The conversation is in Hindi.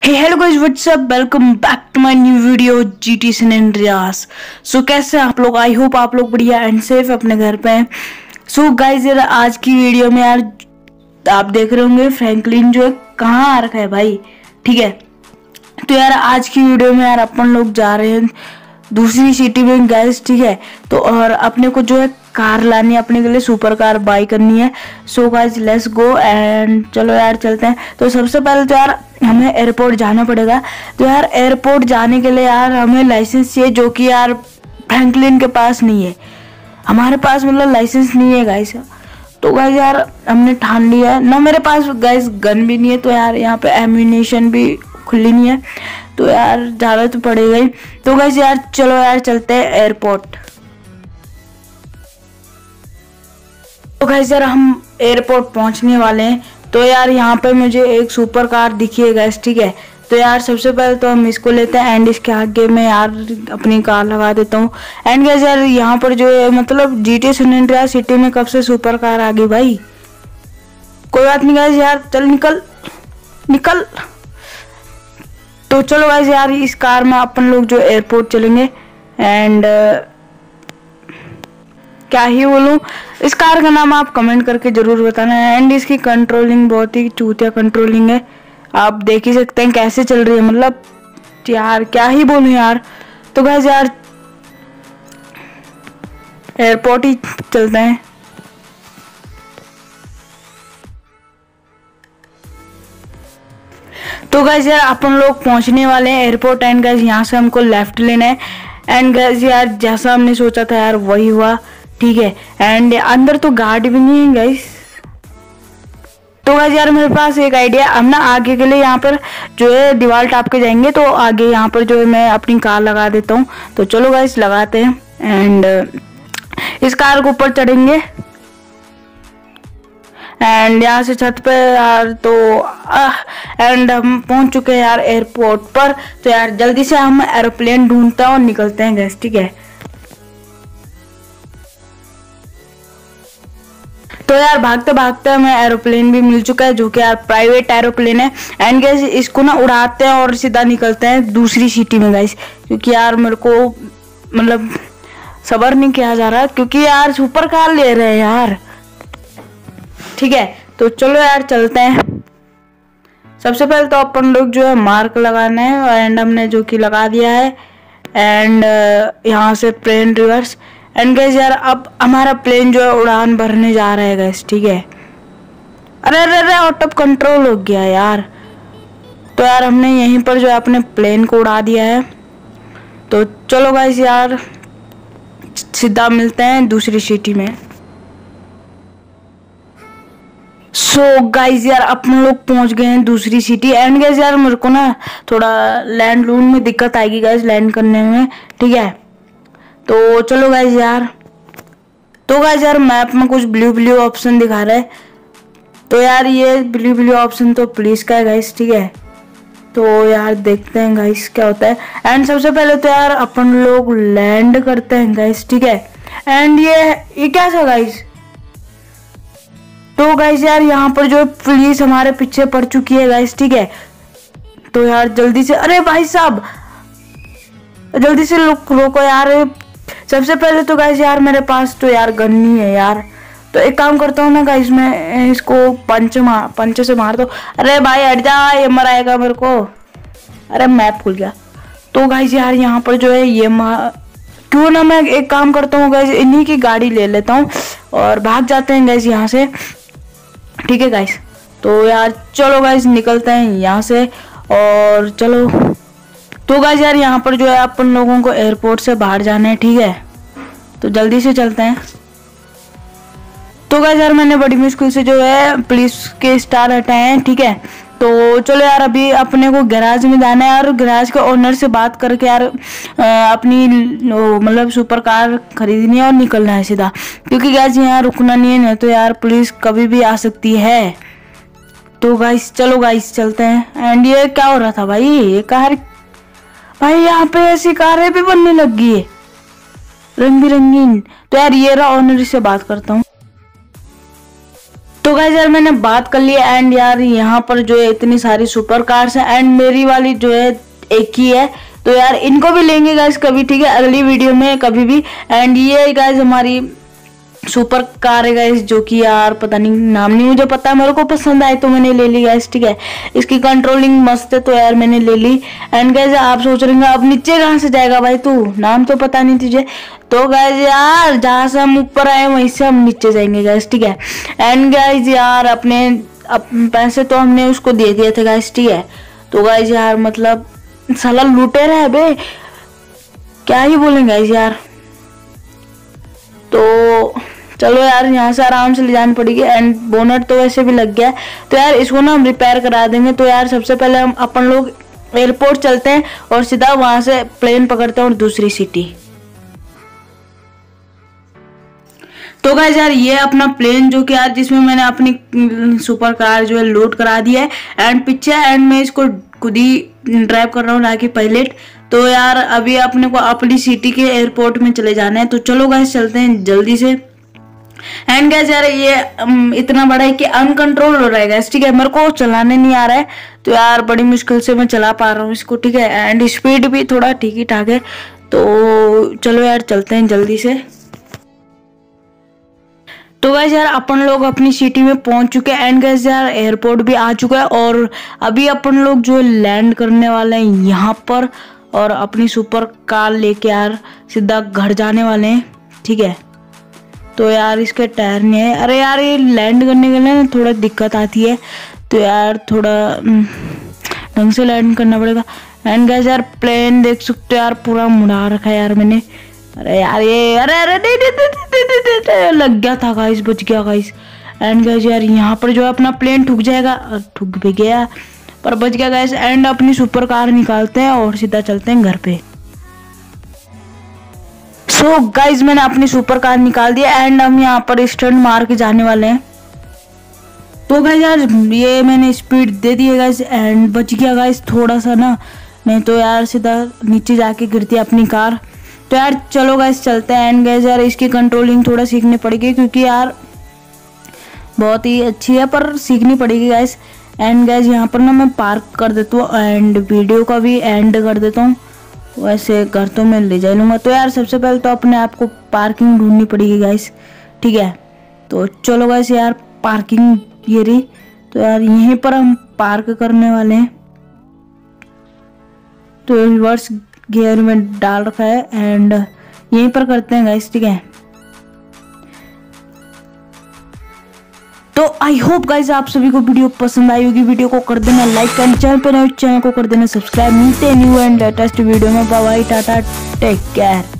Hello guys, what's up, welcome back to my new video GT San Andreas. So कैसे हैं आप लोग? आई होप आप लोग बढ़िया एंड सेफ अपने घर पे हैं। सो गाइस यार, आज की वीडियो में यार आप देख रहे होंगे फ्रैंकलिन जो है कहाँ आ रखा है भाई। ठीक है, तो यार आज की वीडियो में यार अपन लोग जा रहे हैं दूसरी सिटी में गाइस। ठीक है, तो और अपने को जो है कार लानी है, अपने के लिए सुपर कार बाई करनी है। So guys let's go and चलो यार चलते हैं। तो सबसे पहले तो यार हमें एयरपोर्ट जाना पड़ेगा। तो यार एयरपोर्ट जाने के लिए यार हमें लाइसेंस चाहिए, जो कि यार फ्रैंकलिन के पास नहीं है। हमारे पास मतलब लाइसेंस नहीं है गाइस। तो गाइस यार हमने ठान लिया है ना, मेरे पास गाइस गन भी नहीं है, तो यार यहाँ पे एम्यूनेशन भी खुली नहीं है, तो यार ज़्यादा तो पड़ेगा ही। तो गाइस यार चलो यार चलते हैं एयरपोर्ट। तो गाइस यार हम एयरपोर्ट पहुंचने वाले हैं। तो यार यहाँ पे मुझे एक सुपर कार दिखी है गाइस। ठीक है, तो यार सबसे पहले तो हम इसको लेते हैं एंड इसके आगे मैं यार अपनी कार लगा देता हूँ। एंड गाइस यार यहाँ पर जो है मतलब जीटी सैन एंड्रियास सिटी में कब से सुपर कार आ गई भाई। कोई बात नहीं गाइस, यार चल निकल निकल। तो चलो गाइस यार इस कार में अपन लोग जो एयरपोर्ट चलेंगे। एंड क्या ही बोलूं, इस कार का नाम आप कमेंट करके जरूर बताना। एंड इसकी कंट्रोलिंग बहुत ही चूतिया कंट्रोलिंग है, आप देख ही सकते हैं कैसे चल रही है, मतलब यार क्या ही बोलूं यार। तो गाइस यार एयरपोर्ट ही चलते हैं। तो गाइस यार अपन लोग पहुंचने वाले हैं एयरपोर्ट। एंड गाइस यहाँ से हमको लेफ्ट लेना है। एंड गाइस यार जैसा हमने सोचा था यार वही हुआ। ठीक है, एंड अंदर तो गार्ड भी नहीं है गाइस। तो गाइस यार मेरे पास एक आइडिया, हम ना आगे के लिए यहाँ पर जो है दीवार टाप के जाएंगे। तो आगे यहाँ पर जो है मैं अपनी कार लगा देता हूँ। तो चलो गाइस लगाते हैं एंड इस कार के ऊपर चढ़ेंगे। एंड यहाँ से छत पे यार तो एंड हम पहुंच चुके हैं यार एयरपोर्ट पर। तो यार जल्दी से हम एरोप्लेन ढूंढते हैं और निकलते हैं गैस। ठीक है, तो यार भागते भागते हमें एरोप्लेन भी मिल चुका है, जो कि यार प्राइवेट एरोप्लेन है। एंड गैस इसको ना उड़ाते हैं और सीधा निकलते हैं दूसरी सिटी में गैस, क्योंकि यार मेरे को मतलब सब्र नहीं किया जा रहा, क्योंकि यार सुपर कार ले रहे हैं यार। ठीक है, तो चलो यार चलते हैं। सबसे पहले तो अपन लोग जो है मार्क लगाना है, एंड हमने जो कि लगा दिया है। एंड यहाँ से प्लेन रिवर्स। एंड गैस यार अब हमारा प्लेन जो है उड़ान भरने जा रहा है गैस। ठीक है, अरे अरे अरे आउट ऑफ कंट्रोल हो गया यार। तो यार हमने यहीं पर जो है अपने प्लेन को उड़ा दिया है। तो चलो गैस यार सीधा मिलते हैं दूसरी सिटी में। सो गाइज यार अपन लोग पहुंच गए हैं दूसरी सिटी। एंड गाइज यार मेरे को ना थोड़ा लैंड लून में दिक्कत आएगी गाइज लैंड करने में। ठीक है, तो चलो गाइज यार। तो गाइज यार मैप में कुछ ब्लू ब्लू ऑप्शन दिखा रहा है। तो यार ये ब्लू ब्लू ऑप्शन तो पुलिस का है गाइज। ठीक है, तो यार देखते हैं गाइज क्या होता है। एंड सबसे पहले तो यार अपन लोग लैंड करते हैं गाइज। ठीक है, एंड ये क्या था गाइज। तो गाइस यार यहाँ पर जो पुलिस हमारे पीछे पड़ चुकी है गाइस। ठीक है, तो यार जल्दी से, अरे भाई साहब जल्दी से रोको यार। सबसे पहले तो गाइस यार मेरे पास तो यार गन नहीं है यार। तो एक काम करता हूँ ना गाइस, मैं इसको पंच से मार दो। अरे भाई हट जा, ये मराएगा मेरे को। अरे मैप खुल गया। तो गाइस यार यहाँ पर जो है ये क्यों ना मैं एक काम करता हूँ गाइस, इन्हीं की गाड़ी ले लेता हूँ और भाग जाते हैं गाइस यहाँ से। ठीक है गाइस, तो यार चलो गाइस निकलते हैं यहाँ से और चलो। तो गाइस यार यहाँ पर जो है अपन लोगों को एयरपोर्ट से बाहर जाना है। ठीक है, तो जल्दी से चलते हैं। तो गाइस यार मैंने बड़ी मुश्किल से जो है पुलिस के स्टार हटाए हैं। ठीक है, तो चलो यार अभी अपने को गैराज में जाना है और गैराज के ओनर से बात करके यार अपनी मतलब सुपर कार खरीदनी है और निकलना है सीधा, क्योंकि गाइस यहाँ रुकना नहीं है, तो यार पुलिस कभी भी आ सकती है। तो गाइस चलो गाइस चलते हैं। एंड ये क्या हो रहा था भाई, ये कार भाई यहाँ पे ऐसी कारें भी बनने लग गई है रंग बिरंगीन। तो यार ये रहा ओनर से बात करता हूँ। तो गाइस यार मैंने बात कर ली एंड यार यहाँ पर जो है इतनी सारी सुपर कार्स है एंड मेरी वाली जो है एक ही है, तो यार इनको भी लेंगे गाइस कभी, ठीक है, अगली वीडियो में कभी भी। एंड ये गाइस हमारी सुपर कार है गाइस, जो कि यार पता नहीं, नाम नहीं मुझे पता, मेरे को पसंद आई तो मैंने ले ली गाइस, ठीक है। इसकी कंट्रोलिंग मस्त है तो यार मैंने ले ली। एंड गाइस आप सोच रहे हैं अब नीचे कहाँ से जाएगा भाई तू, नाम तो पता नहीं तुझे। तो गाइस यार जहाँ से हम ऊपर आए वहीं से हम नीचे जाएंगे गाइस, ठीक है। एंड गाइस यार अपने पैसे तो हमने उसको दे दिए थे गाइस, ठीक है। तो गाइस यार मतलब साला लुटेरा है बे, क्या ही बोलेंगे गाइस यार। तो चलो यार यहाँ से आराम से ले जानी पड़ेगी। एंड बोनट तो वैसे भी लग गया है, तो यार इसको ना हम रिपेयर करा देंगे। तो यार सबसे पहले हम अपन लोग एयरपोर्ट चलते हैं और सीधा वहां से प्लेन पकड़ते हैं और दूसरी सिटी। तो गाइस यार ये अपना प्लेन जो कि यार जिसमें मैंने अपनी सुपर कार जो है लोड करा दी है एंड पीछे, एंड मैं इसको खुद ही ड्राइव कर रहा हूँ ना कि पायलट। तो यार अभी अपने को अपनी सिटी के एयरपोर्ट में चले जाना है, तो चलो गाइस चलते हैं जल्दी से। एंड गाइस यार ये इतना बड़ा है कि अनकंट्रोल हो रहा है गाइस, ठीक है, मेरे को चलाने नहीं आ रहा है, तो यार बड़ी मुश्किल से मैं चला पा रहा हूँ इसको, ठीक है। एंड स्पीड भी थोड़ा ठीक ही ठाक है, तो चलो यार चलते हैं जल्दी से। तो गाइस यार अपन लोग अपनी सिटी में पहुंच चुके हैं एंड गाइस यार एयरपोर्ट भी आ चुका है और अभी अपन लोग जो लैंड करने वाले हैं यहाँ पर और अपनी सुपर कार लेके यार सीधा घर जाने वाले हैं, ठीक है। तो यार इसके टायर नहीं है, अरे यार ये लैंड करने के लिए ना थोड़ा दिक्कत आती है, तो यार थोड़ा ढंग से लैंड करना पड़ेगा। एंड गाइस यार प्लेन देख सकते हो यार पूरा मुड़ा रखा है यार मैंने, अरे यार ये अरे अरे नहीं, लग गया था गाइस, बच गया गाइस। एंड गाइस यार यहाँ पर जो है अपना प्लेन ठुक जाएगा, ठुक भी गया पर बच गया गाइस। एंड अपनी सुपर कार निकालते हैं और सीधा चलते हैं घर पे। सो गाइस मैंने अपनी सुपर कार निकाल दिया एंड हम यहाँ पर स्टंट मार के जाने वाले हैं। तो गाइस यार ये मैंने स्पीड दे दी है गाइस एंड बच गया गाइस थोड़ा सा ना, नहीं तो यार सीधा नीचे जाके गिरती है अपनी कार। तो यार चलो गाइस चलते हैं। एंड गाइस यार इसकी कंट्रोलिंग थोड़ा सीखनी पड़ेगी क्योंकि यार बहुत ही अच्छी है पर सीखनी पड़ेगी गाइस। एंड गाइस यहाँ पर ना मैं पार्क कर देता हूँ एंड वीडियो का भी एंड कर देता हूँ, वैसे घर तो मैं ले जा लूँगा। तो यार सबसे पहले तो अपने आप को पार्किंग ढूंढनी पड़ेगी गाइस, ठीक है। तो चलो गाइस यार पार्किंग ये रही, तो यार यहीं पर हम पार्क करने वाले हैं। तो रिवर्स गियर में डाल रखा है एंड यहीं पर करते हैं गाइस, ठीक है। तो आई होप गाइस आप सभी को वीडियो पसंद आई होगी, वीडियो को कर देना लाइक एंड चैनल पर नए चैनल को कर देना सब्सक्राइब। मिलते हैं न्यू एंड लेटेस्ट वीडियो में, bye bye, tata, take care.